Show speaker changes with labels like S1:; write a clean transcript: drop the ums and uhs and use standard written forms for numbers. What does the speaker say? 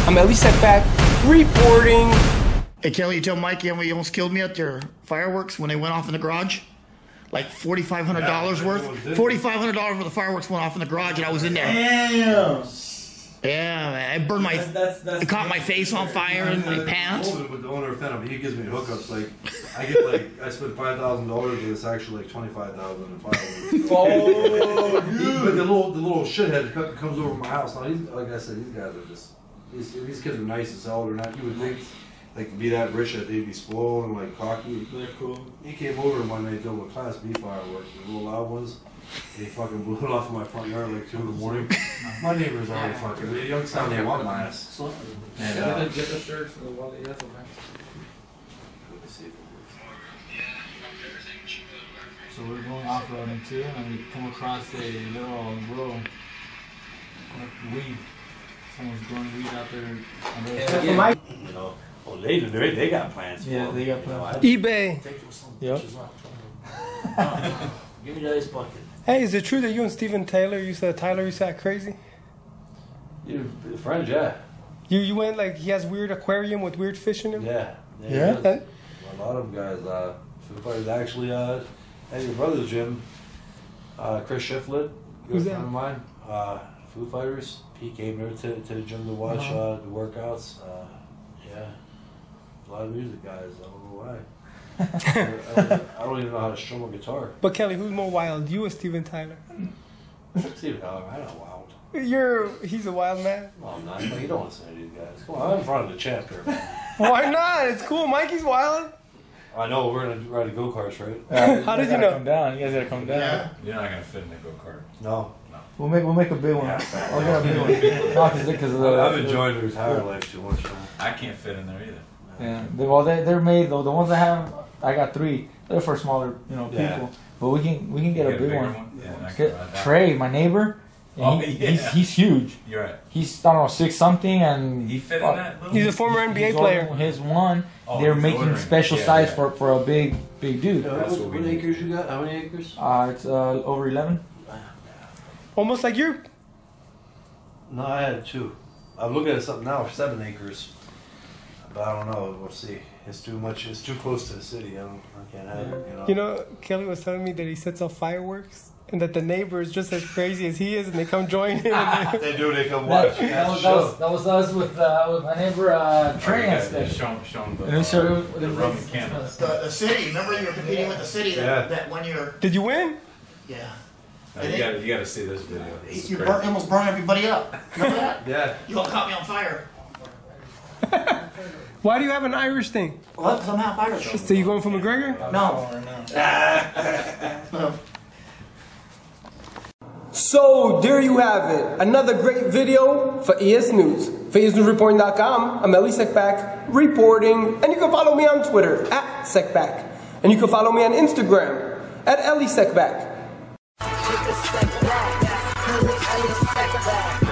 S1: I'm Ellie Setback reporting.
S2: Hey Kelly, you tell Mikey how he almost killed me at their fireworks when they went off in the garage? Like $4,500 worth. $4,500 worth of fireworks went off in the garage and I was in there.
S3: Damn!
S2: Yeah, man. I burned my... I caught my face on fire in my pants.
S4: With the owner of Phantom, he gives me hookups. Like, I get like, I spent $5,000, but it's actually like $25,000 in fireworks.
S3: Oh,
S4: But the little shithead comes over my house. Now, he's, like I said, these guys are just... These kids are nice as hell. They're not... You would think, like, to be that rich that they'd be spoiled and, like, cocky.
S3: they're cool.
S4: He came over one night to a Class B fireworks, the little loud ones. He fucking blew it off in my front yard like 2 in the morning. My neighbors already fucking, the young son, they want my ass. And,
S3: Get the shirts for the wall. Yes, okay.
S4: Let me see if it works.
S3: So we're going off-roading too, and we come across a little row of weed. Someone's growing weed out there.
S5: You know, well, they got plans.
S3: Yeah, they got plans.
S1: eBay.
S3: Yep.
S5: Give me the ice bucket.
S1: Hey, is it true that you and Steven Tyler used to act crazy?
S4: You're friends, yeah.
S1: You went like he has weird aquarium with weird fish in him?
S4: Yeah.
S1: Yeah?
S4: A lot of them guys, Foo Fighters actually, at your brother's gym, Chris Shiflett,
S1: Who's
S4: good
S1: that?
S4: friend of mine, Foo Fighters, he came there to the gym to watch the workouts. Yeah, a lot of music guys, I don't know why. I don't even know how to strum a guitar.
S1: But Kelly, who's more wild, you or Steven Tyler?
S4: Steven Tyler, I'm not wild.
S1: He's a wild man.
S4: No, I'm not. You don't listen to these guys. Come on, I'm in front of the champ here, man.
S1: Why not? It's cool. Mikey's wild.
S4: I know, we're going to ride the go-karts, right?
S1: How did you know?
S3: Come down. You guys gotta come down.
S2: Yeah.
S6: You're not gonna fit in the go-kart.
S4: No.
S3: We'll make a big one. I'll get a big one. No, because of the.
S4: I've enjoyed the retired life too much, man.
S6: I can't fit in there either.
S3: Yeah. They're made though. The ones I have, I got 3. They're for smaller, people.
S4: Yeah.
S3: But we can get a big
S6: bigger
S3: one.
S6: Yeah, I can
S3: Get
S6: ride that.
S3: Trey, my neighbor.
S6: Oh,
S3: He's huge.
S6: You're right.
S3: He's I don't know 6 something and
S6: He fit in that little.
S1: He's a former NBA
S3: he's
S1: player.
S3: ordering his one.
S6: Oh,
S3: They're
S6: he's
S3: making
S6: ordering.
S3: special
S6: Yeah,
S3: size
S6: yeah.
S3: for a big dude.
S6: That's what we
S4: What
S6: need.
S4: acres you got? How many acres?
S3: It's over 11.
S1: Almost like you.
S4: No, I had 2. I'm looking at something now, 7 acres. But I don't know. We'll see. It's too much. It's too close to the city. I can't have it.
S1: You know, Kelly was telling me that he sets off fireworks and that the neighbor is just as crazy as he is, and they come join him. And
S4: They do. They come watch.
S3: That was us with my neighbor Trey and stuff.
S6: Show him
S3: And then show
S6: the rum and candles.
S2: The city. Remember you were competing with the city that 1 year.
S1: did you win?
S2: Yeah.
S6: No, you gotta see this video. This is
S2: You
S6: crazy.
S2: almost burned everybody up. Remember that?
S4: Yeah.
S2: You all caught me on fire.
S1: Why do you have an Irish thing?
S2: What? Because I'm half Irish.
S1: So you going for McGregor?
S2: No. No.
S1: So there you have it. Another great video for ES News. For EsNewsReporting.com, I'm Ellie Sekback reporting. And you can follow me on Twitter at Sekback. And you can follow me on Instagram at Ellie Sekback.
S7: Take a step back, 'cause it's Ellie Setback.